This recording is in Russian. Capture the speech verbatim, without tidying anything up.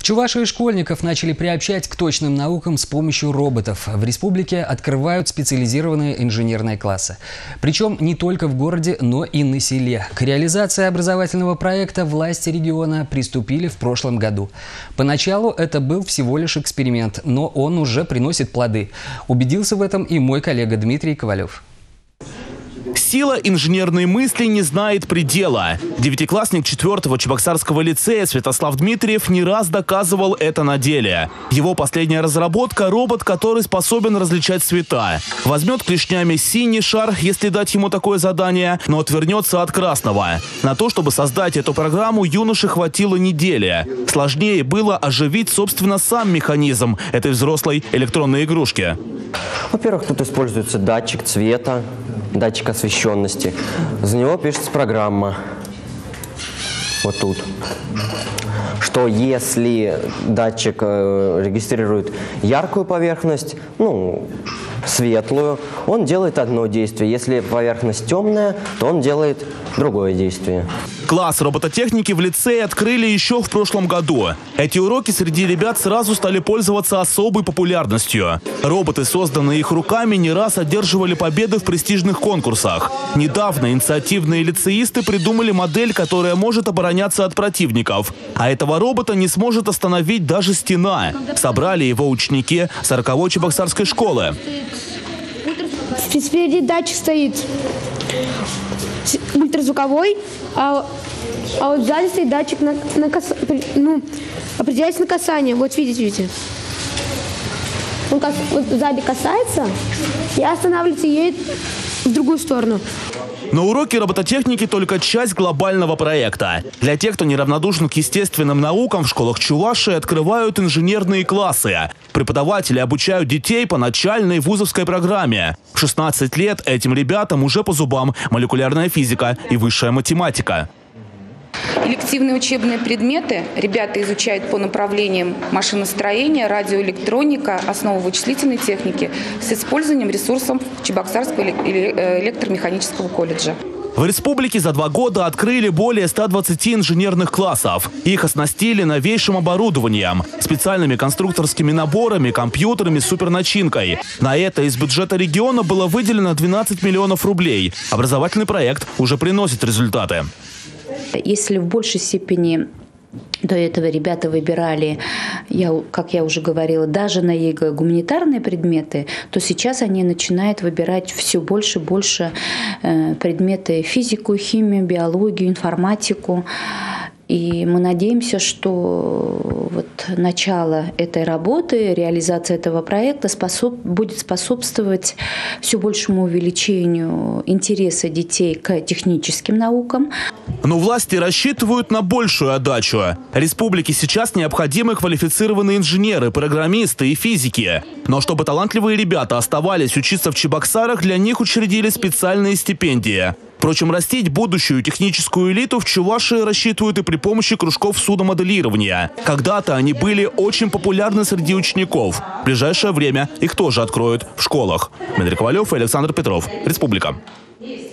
В Чувашии школьников начали приобщать к точным наукам с помощью роботов. В республике открывают специализированные инженерные классы. Причем не только в городе, но и на селе. К реализации образовательного проекта власти региона приступили в прошлом году. Поначалу это был всего лишь эксперимент, но он уже приносит плоды. Убедился в этом и мой коллега Дмитрий Ковалев. Сила инженерной мысли не знает предела. Девятиклассник четвертого Чебоксарского лицея Святослав Дмитриев не раз доказывал это на деле. Его последняя разработка – робот, который способен различать цвета. Возьмет клешнями синий шар, если дать ему такое задание, но отвернется от красного. На то, чтобы создать эту программу, юноше хватило недели. Сложнее было оживить, собственно, сам механизм этой взрослой электронной игрушки. Во-первых, тут используется датчик цвета, датчик освещенности. За него пишется программа. Вот тут. Что если датчик э, регистрирует яркую поверхность, ну, светлую, он делает одно действие. Если поверхность темная, то он делает другое действие. Класс робототехники в лицее открыли еще в прошлом году. Эти уроки среди ребят сразу стали пользоваться особой популярностью. Роботы, созданные их руками, не раз одерживали победы в престижных конкурсах. Недавно инициативные лицеисты придумали модель, которая может обороняться от противников. А этого робота не сможет остановить даже стена. Собрали его ученики сороковой Чебоксарской школы. Спереди датчик стоит ультразвуковой, а, а вот сзади стоит датчик на, на кас... ну, определяется на касание. Вот видите, видите. Он кас... вот сзади касается и останавливается и едет в другую сторону. Но уроки робототехники только часть глобального проекта. Для тех, кто неравнодушен к естественным наукам, в школах Чувашии открывают инженерные классы. Преподаватели обучают детей по начальной вузовской программе. В шестнадцать лет этим ребятам уже по зубам молекулярная физика и высшая математика. Элективные учебные предметы ребята изучают по направлениям машиностроения, радиоэлектроника, основы вычислительной техники с использованием ресурсов Чебоксарского электромеханического колледжа. В республике за два года открыли более ста двадцати инженерных классов. Их оснастили новейшим оборудованием, специальными конструкторскими наборами, компьютерами с суперначинкой. На это из бюджета региона было выделено двенадцать миллионов рублей. Образовательный проект уже приносит результаты. Если в большей степени до этого ребята выбирали, я, как я уже говорила, даже на ЕГЭ гуманитарные предметы, то сейчас они начинают выбирать все больше и больше э, предметы физику, химию, биологию, информатику. И мы надеемся, что вот начало этой работы, реализация этого проекта способ, будет способствовать все большему увеличению интереса детей к техническим наукам. Но власти рассчитывают на большую отдачу. Республике сейчас необходимы квалифицированные инженеры, программисты и физики. Но чтобы талантливые ребята оставались учиться в Чебоксарах, для них учредили специальные стипендии. Впрочем, растить будущую техническую элиту в Чувашии рассчитывают и при помощи кружков судомоделирования. Когда-то они были очень популярны среди учеников. В ближайшее время их тоже откроют в школах. Дмитрий Ковалев и Александр Петров. Республика.